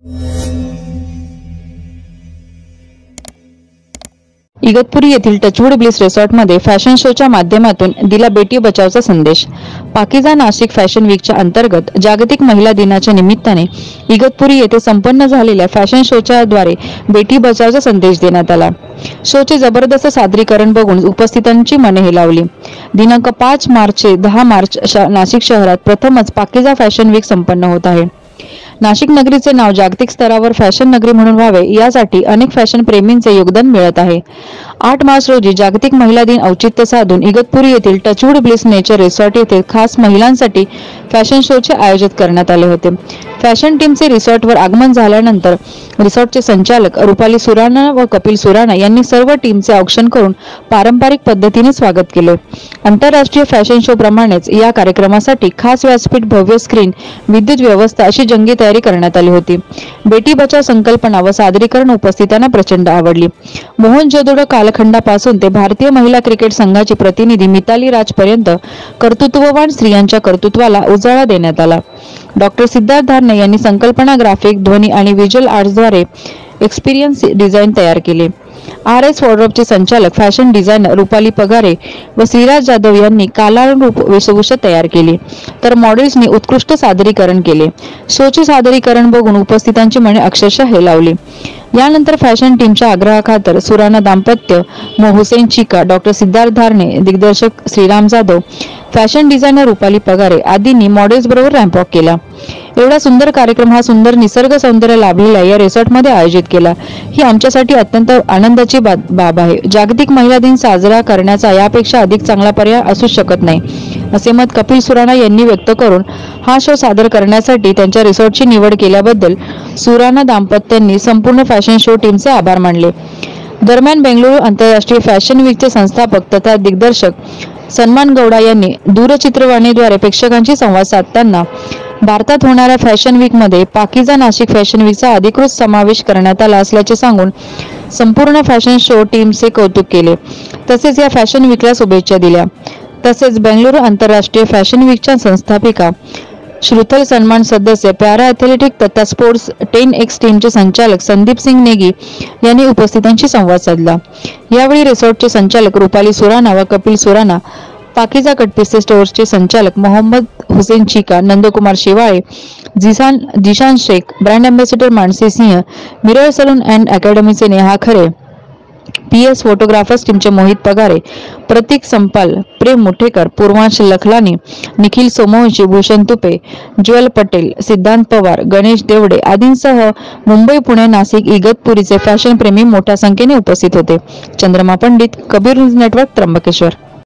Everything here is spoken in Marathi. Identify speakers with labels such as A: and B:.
A: इगतपुरी येथील टचवूड ब्लिस रिसॉर्टमध्ये फॅशन शोच्या माध्यमातून दिला बेटी बचावचा संदेश। पाकिजा नाशिक फॅशन वीकच्या अंतर्गत जागतिक महिला दिनाच्या निमित्ताने इगतपुरी येथे संपन्न झालेल्या फॅशन शोच्या द्वारे बेटी बचावचा संदेश देण्यात आला। शोचे जबरदस्त सादरीकरण बघून उपस्थितांची मने हेलावली। दिनांक 5 मार्च ते 10 मार्च नाशिक शहरात प्रथमच पाकिजा फॅशन वीक संपन्न होत आहे। नाशिक नगरीचे नाव जागतिक स्तरावर फॅशन नगरी म्हणून व्हावे यासाठी अनेक फॅशन प्रेमींचे योगदान मिळत आहे। 8 मार्च रोजी जागतिक महिला दिन औचित्य साधून इगतपुरी येथील टचवूड ब्लिस नेचर रिसॉर्ट येथे खास महिलांसाठी फॅशन शोचे आयोजित करण्यात आले होते। फॅशन टीमचे रिसॉर्टवर आगमन झाल्यानंतर रिसॉर्टचे संचालक रुपाली सुराणा व कपिल सुराणा यांनी सर्व टीमचे औक्षण करून पारंपरिक पद्धतीने स्वागत केले। आंतरराष्ट्रीय फॅशन शो प्रमाणेच या कार्यक्रमासाठी खास व्यासपीठ, भव्य स्क्रीन, विद्युत व्यवस्था अशी जंगी तयारी करण्यात आली होती। बेटी बचाव संकल्पना व सादरीकरण उपस्थितांना प्रचंड आवडली। मोहनजोदडो कालखंडापासून ते भारतीय महिला क्रिकेट संघाची प्रतिनिधी मिताली राज पर्यंत कर्तृत्ववान स्त्रियांच्या कर्तृत्वाला उजाळा देण्यात आला। डॉक्टर सिद्धार्थ धारणे यांनी संकल्पना, ग्राफिक, ध्वनी आणि व्हिज्युअल आर्ट्सद्वारे एक्सपिरियन्स डिझाईन तयार केले। RS वॉर्डरोबचे संचालक फॅशन डिझायनर रुपाली पगारे व श्रीराज जाधव यांनी कालानुरूप वेशभूषा तयार केली, तर मॉडेल्सनी उत्कृष्ट सादरीकरण केले। शोचे सादरीकरण बघून उपस्थितांची मने अक्षरशः हेलावली। यानंतर फॅशन टीमच्या आग्रहाखातर सुराणा दाम्पत्य, हुसेन चिका, डॉक्टर सिद्धार्थ धारणे, दिग्दर्शक श्रीराम जाधव, फॅशन डिझायनर रुपाली पगारे आदींनी मॉडेल्स बरोबर रॅम्प वॉक केला। एवढा सुंदर कार्यक्रम हा सुंदर निसर्ग सौंदर्य लाभलेल्या या रिसॉर्टमध्ये आयोजित केला, ही आमच्यासाठी अत्यंत आनंदाची बाब आहे। जागतिक महिला दिन साजरा करण्याचा यापेक्षा अधिक चांगला पर्याय असू शकत नाही, असे मत कपिल सुराणा यांनी व्यक्त करून हा शो सादर करण्यासाठी त्यांच्या रिसॉर्टची निवड केल्याबद्दल सुराणा दाम्पत्यांनी संपूर्ण फॅशन शो टीमचे आभार मानले। दरम्यान बेंगळुरू आंतरराष्ट्रीय फॅशन वीकचे संस्थापक तथा दिग्दर्शक सन्मान गौडा यांनी दूरचित्रवाणीद्वारे प्रेक्षकांशी संवाद साधताना भारतात होणाऱ्या फॅशन वीक मध्ये पाकिजा नाशिक फॅशन वीकचा अधिकृत समावेश करण्यात आला असल्याचे सांगून संपूर्ण फॅशन शो टीमचे कौतुक केले, तसेच या फॅशन वीकला शुभेच्छा दिल्या। तसेच बेंगळुरू आंतरराष्ट्रीय फॅशन वीकच्या संस्थापिका श्रुथल सन्मान सदस्य, पॅरा ॲथलेटिक तथा स्पोर्ट्स 10X टीमचे संचालक संदीप सिंग नेगी यांनी उपस्थितांशी संवाद साधला। यावेळी रिसॉर्टचे संचालक रुपाली सुराणा व कपिल सुराणा, पाकिजा कटपिसे स्टोअर्सचे संचालक Mohammed Hussain Chika, Nandkumar Shewale, Zishan Shaikh, brand ambassador Mansi Singh, mirror salon and अकॅडमीचे नेहा खरे, PS फोटोग्राफर्स टीमचे मोहित पगारे, प्रतीक संपाल, प्रेम मुठेकर, पूर्वांश लखलानी, निखिल सोमवंशी, भूषण तुपे, ज्वल पटेल, सिद्धांत पवार, गणेश देवडे आदींसह मुंबई, पुणे, नाशिक, इगतपुरीचे फॅशन प्रेमी मोठ्या संख्येने उपस्थित होते। Chandrama Pandit, Kabir news network, Trimbakeshwar.